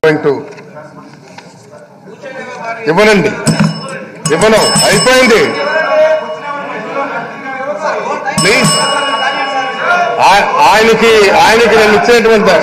ఇవ్వనండి, ఇవ్వను, అయిపోయింది. ప్లీజ్, ఆయనకి నేను ఇచ్చినటువంటి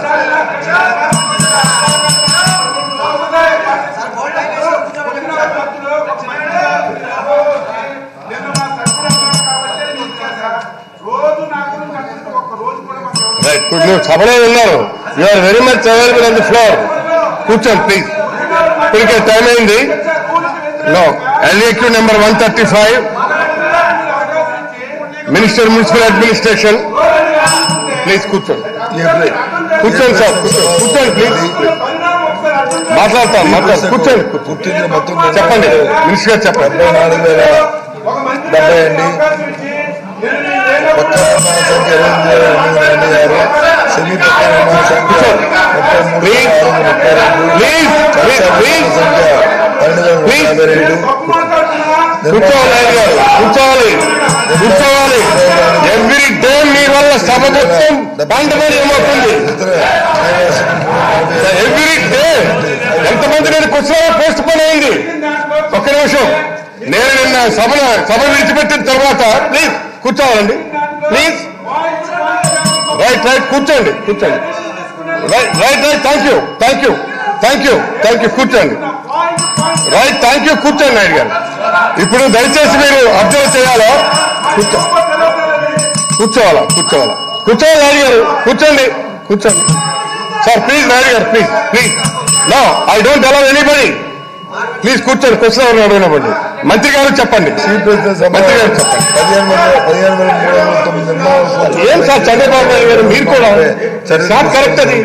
నువ్వు సభలో ఉన్నారు. You are very much available on the floor. కూర్చోండి ప్లీజ్. ఇప్పటికే టైం అయింది. No, LAQ number 135, minister municipal administration. Please కూర్చోండి, కూర్చోండి సార్, కూర్చోండి ప్లీజ్. మాట్లాడతాం. కూర్చోండి, చెప్పండి మినిస్టర్ గారు, చెప్పండి. 74,070 అండి. కొత్త నిర్మాణ సంఖ్య 8,826, సెమీ కొత్త నిర్మాణ సంఖ్య 32,12,52. కూర్చోవాలి. ఎవ్రీ డే మీ వల్ల సభ మొత్తం బండమని ఏమవుతుంది. ఎవ్రీ డే ఎంతమంది నేను కూర్చోవాలి, పోస్ట్ పోన్ అయింది. ఒక్క నిమిషం, నేను నిన్న సభ విడిచిపెట్టిన తర్వాత ప్లీజ్ కూర్చోవాలండి, ప్లీజ్. రైట్, కూర్చోండి. Right, thank you. కూర్చోండి. Right, thank you. కూర్చోండి నాయుడు గారు. ఇప్పుడు దయచేసి మీరు అబ్జర్వ్ చేయాలా? కూర్చోవాలా నాయుడు గారు, కూర్చోండి sir. Please Naidu garu, please. No, I don't allow anybody. Please కూర్చోండి. క్వశ్చన్ ఎవరు అడగనివ్వండి. మంత్రి గారు చెప్పండి. మంత్రి గారు చెప్పండి. 15,309 ఏం సార్ చంద్రబాబు నాయుడు గారు, మీరు కూడా కరెక్ట్ అది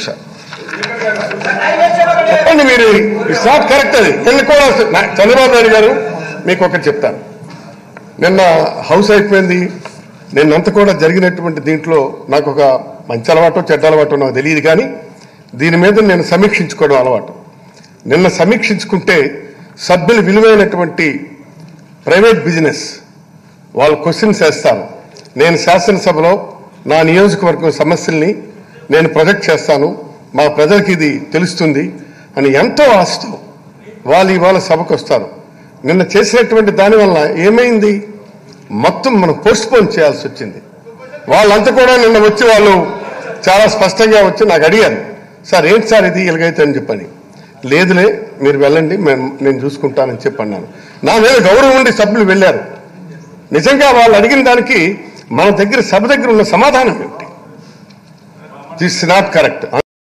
చెప్పండి. మీరు ఇట్స్ నాట్ కరెక్ట్ అది. నిన్న కూడా చంద్రబాబు నాయుడు గారు మీకు ఒకటి చెప్తాను. నిన్న హౌస్ అయిపోయింది. నిన్నంతా కూడా జరిగినటువంటి దీంట్లో నాకు ఒక మంచి అలవాటు చెడ్డ అలవాటు నాకు తెలియదు, కానీ దీని మీద నేను సమీక్షించుకోవడం అలవాటు. నిన్న సమీక్షించుకుంటే సభ్యులు విలువైనటువంటి ప్రైవేట్ బిజినెస్ వాళ్ళు క్వశ్చన్స్ వేస్తారు. నేను శాసనసభలో నా నియోజకవర్గం సమస్యల్ని నేను ప్రొజెక్ట్ చేస్తాను, మా ప్రజలకి ఇది తెలుస్తుంది అని ఎంతో ఆశతో వాళ్ళు ఇవాళ సభకు వస్తారు. నిన్న చేసినటువంటి దానివల్ల ఏమైంది, మొత్తం మనం పోస్ట్పోన్ చేయాల్సి వచ్చింది. వాళ్ళంతా కూడా నిన్న వచ్చి వాళ్ళు చాలా స్పష్టంగా వచ్చి నాకు అడిగారు, సార్ ఏంటి సార్ ఇది ఇలాగైతే అని చెప్పని. లేదులే మీరు వెళ్ళండి, నేను చూసుకుంటానని చెప్పన్నాను. నా మీద గౌరవం ఉండి సభ్యులు వెళ్ళారు. నిజంగా వాళ్ళు అడిగిన దానికి మన దగ్గర సభ దగ్గర ఉన్న సమాధానం ఏమిటి? This is not correct.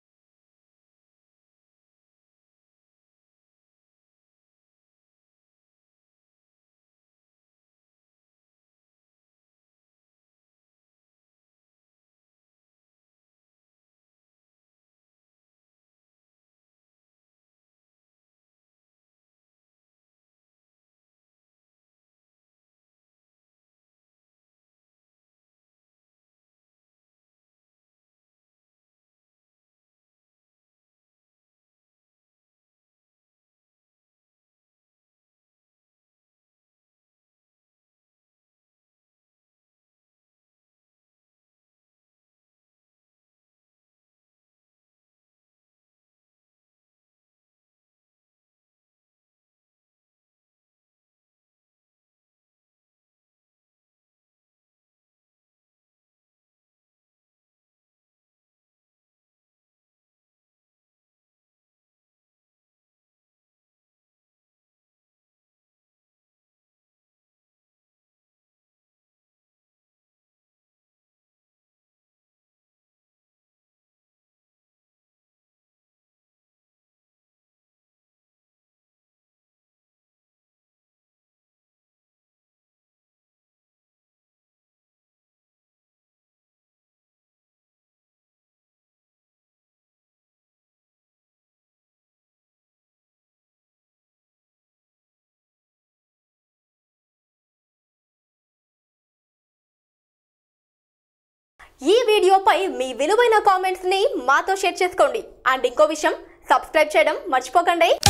ఈ వీడియోపై మీ విలువైన కామెంట్స్ ని మాతో షేర్ చేసుకోండి. అండ్ ఇంకో విషయం, సబ్స్క్రైబ్ చేయడం మర్చిపోకండి.